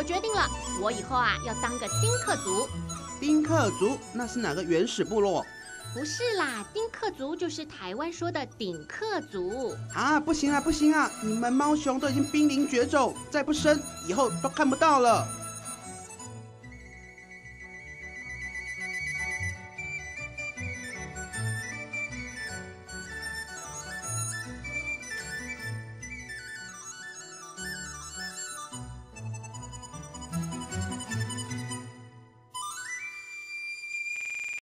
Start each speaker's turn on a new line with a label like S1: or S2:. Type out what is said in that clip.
S1: 我决定了，我以后啊要当个丁克族。
S2: 丁克族那是哪个原始部落？
S1: 不是啦，丁克族就是台湾说的顶客族
S2: 啊！不行啊，不行啊！你们猫熊都已经濒临绝种，再不生以后都看不到了。